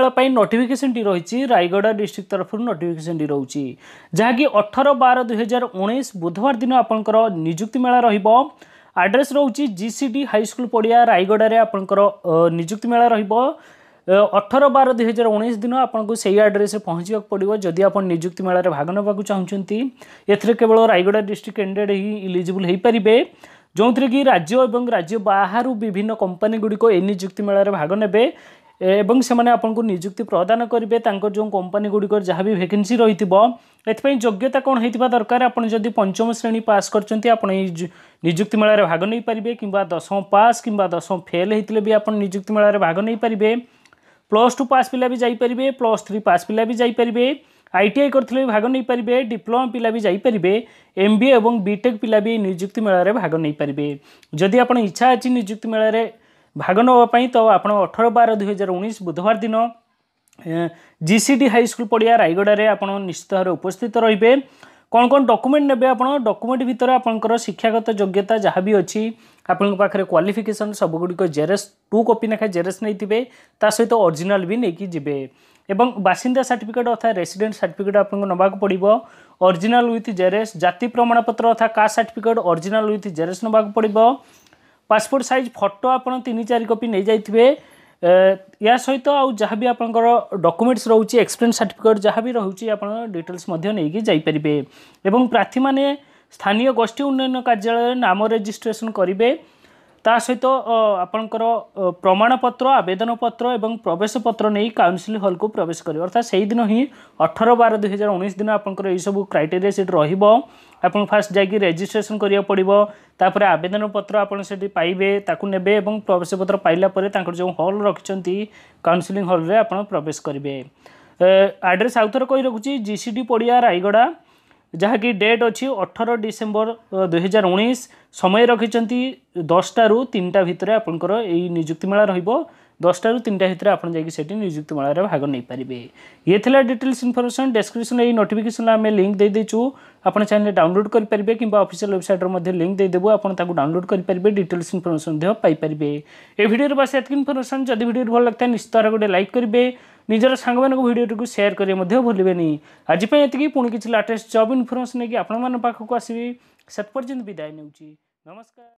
ପାଇଁ ନୋଟିଫିकेशनଟି ରହିଛି ରାୟଗଡ଼ା डिस्ट्रिक्ट तरफ नोटिफिकेशन रोचे जहाँकि 18/12/2019 बुधवार दिन आपंकर निजुक्ति मेला रहिबो। एड्रेस रोचे जीसीडी हाई स्कूल पड़िया रायगड़ा रे आपंकर निजुक्ति मेला रहिबो। 18/12/2019 दिन आपको से एड्रेस पहुँचा पड़ो जदि आप निजुक्ति मेला रे भाग नेबाक चाहते। एथिरे केवल रायगड़ा डिस्ट्रिक्ट कैंडिडेट ही इलिजिबल हो पारे जो थी कि राज्य और राज्य बाहर विभिन्न कंपनी गुड़िक ए निजुक्ति मेला रे भाग नेबे एवं से माने आपको निजुक्ति प्रदान करेंगे जो कंपनी गुड़िक जहाँ भी वैकेंसी रही है योग्यता कौन होता दरकार। आप जदि पंचम श्रेणी पास कर निजुक्ति मेला रे भाग नहीं पारे कि 10वीं पास कि 10वीं फेल होते भी आप निजुक्ति मेला रे भाग नहीं पारे। +2 पास पिला भी जापरेंगे +3 पास पिला भी जापरेंगे ITI करथिले भाग नहीं पारे डिप्लोमा पिला भी जापरेंगे MBA और BTEC पिला भी निजुक्ति मेला रे भाग नहीं पारे। जदि आप इच्छा अच्छी निजुक्ति मेला रे भाग नापी तो आप 18/12/2019 बुधवार दिन GCD हाई स्कूल पड़िया रायगड़ा रे आप निश्चित भाव उपस्थित रे। कौन कौन डॉक्यूमेंट नेबे आप डॉक्यूमेंट भितर आपंकर शिक्षागत योग्यता जहाँ भी अच्छी आपन पाखे क्वालिफिकेशन सबगुड़िक जेरेस 2 कॉपी लेखा जेरेस नहीं थे सहित ओरिजिनल भी नहीं जी एवं बासिंदा सर्टिफिकेट अर्थात रेसिडेंट सर्टिफिकेट आपको नवाक पड़ो ओरिजिनल विथ जेरेस जाति प्रमाणपत्र अर्थात कास्ट सर्टिफिकेट ओरिजिनल विथ जेरेस नवाक पड़ो पासपोर्ट साइज फोटो आप 3-4 कॉपी नहीं जाइए या सहित आउ जहाँ भी आपंकर डॉक्यूमेंट्स रोचे एक्सपीरियंस सर्टिफिकेट जहाँ भी रोचे आप डिटेल्स नहीं जापरेंगे एवं प्रार्थी माने स्थानीय गोष्ठी उन्नयन कार्यालय नाम रजिस्ट्रेशन करेंगे सहित आपंकर प्रमाणपत्र आवेदन पत्र और प्रवेश पत्र नहीं काउंसिल हॉल को प्रवेश करेंगे अर्थात से दिन ही 18/12/2019 दिन आपंकर यही सब क्राइटेरिया सीट रहिबो। आपन फास्ट जाकि रजिस्ट्रेशन करिया पड़िबो तापर आवेदन पत्र आपन सेठी पाइबे ताकू नेबे एवं प्रवेश पत्र पाइला परे तांकर जो हॉल रखिसंती काउंसिलिंग हॉल रे आपन प्रवेश करिवे। एड्रेस आउथर कहि रखुची GCD पड़िया रायगड़ा जहाँकि डेट अच्छी 18 डिसेम्बर 2019 समय रखिंट 10टा ରୁ 3टा भितर आपंकर यही निजुक्ति मेला रहिबो 10टा ରୁ 3टा भितर आप जाकि निजुक्ति मेला रे भाग नहीं पारे। ये थिला डिटेल्स इनफॉरमेशन डिस्क्रिप्शन ये नोटिफिकेशन आम लिंक दे देचु आप चैनल डाउनलोड करेंगे कि ऑफिशियल वेबसाइट रे लिंक दे देबो आप डाउनलोड करेंगे डिटेल्स इनफॉरमेशन पाइपर। ये वीडियो बस एतक इनफॉरमेशन जदि वीडियो भल लगता है निश्चित भाव गोटे लाइक करेंगे निजर सांग मान वीडियो को शेयर करेंगे भूलें। आज ये पुणी किसी लेटेस्ट जॉब इनफॉरमेशन नहीं कि आपण पाखक आसबि से पर्यंत विदाय नौची नमस्कार।